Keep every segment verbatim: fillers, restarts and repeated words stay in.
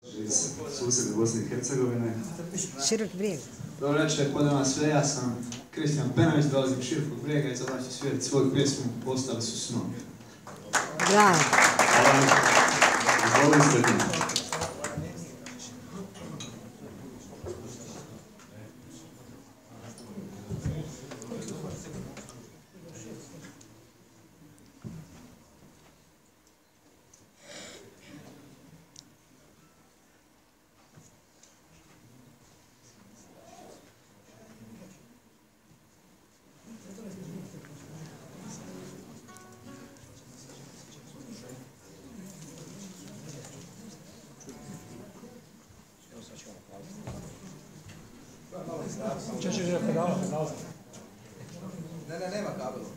iz susjedne Bosne i Hercegovine. Širok brijeg. Dobro večer, pozdrav sve, ja sam Kristijan Penović, dolazim iz Širokog brijega i za vas ću svirati svoju pjesmu Ostali su snovi. Bravo. Hvala. Izvolite. Češ je pedala, pedala. Ne, ne, nema kabela.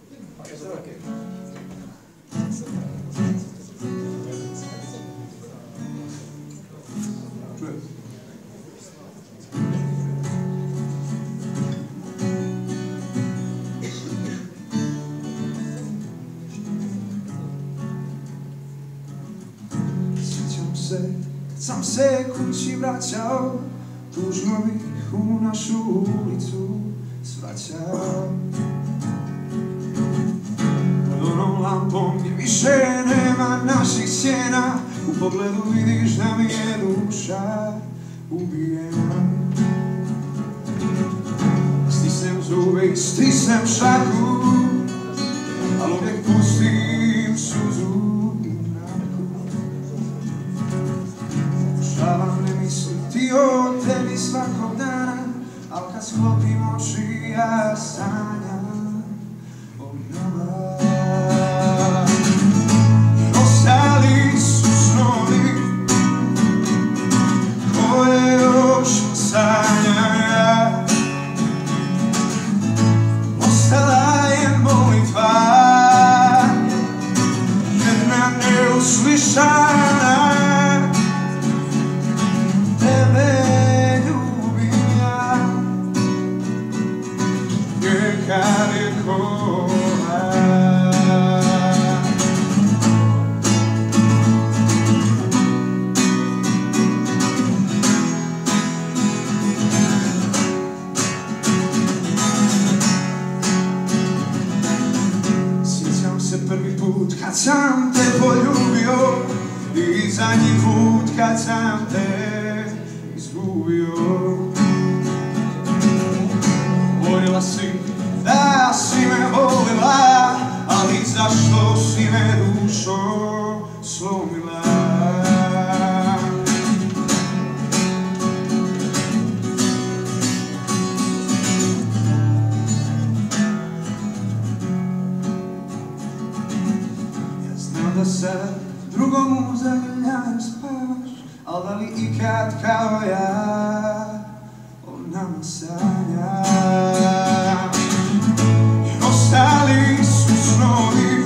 Sjećam se, kad sam se kući vraćao, tužno bih u našu ulicu svraćao. Pod onom lampom gdje više nema naših sjena, u pogledu vidiš da mi je duša ubijena. Stisnem zube i stisnem šaku, ali uvijek pustim suzu na ruku. Pokušavam ne misliti o tebi svakog dana, al kad sklopim oči ja sanjam o nama. Ostali su snovi koje još sanjam ja. Ostala je molitva, jedna neuslišana. Kad je kola, sjećam se prvi put kad sam te poljubio i zadnji put kad sam te izgubio. Govorila si da si me volila, ali zašto si me dušo slomila? Ja znam da sad drugom zagrljaju spavaš, al da li ikad kao ja o nama sanjaš? Ostali su snovi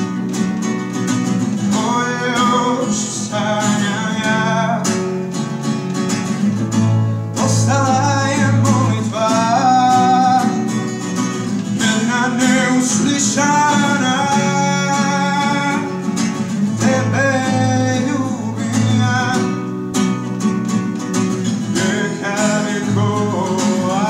koje još sanjam ja. Ostala je molitva, jedna neuslišana. Tebe ljubim ja, neka mi kola.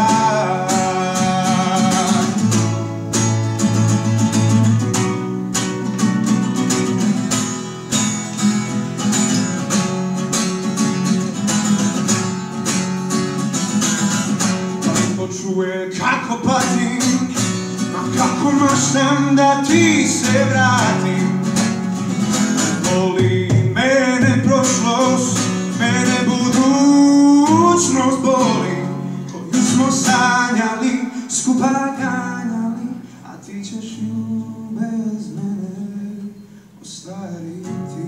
Čuje kako patim, a kako maštam da ti se vratim. Boli mene prošlost, mene budućnost boli, koju smo sanjali, skupa ganjali, a ti ćeš ju bez mene ostvariti.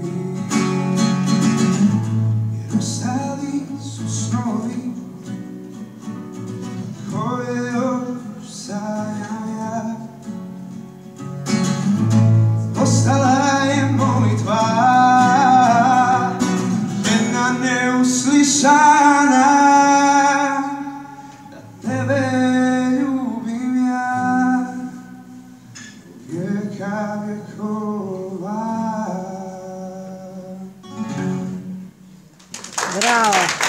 Jer ostali su snovi koje još sanjam ja. Ostala je molitva, jedna neuslišana. Da tebe ljubim ja, vijeka vjekova. Bravo.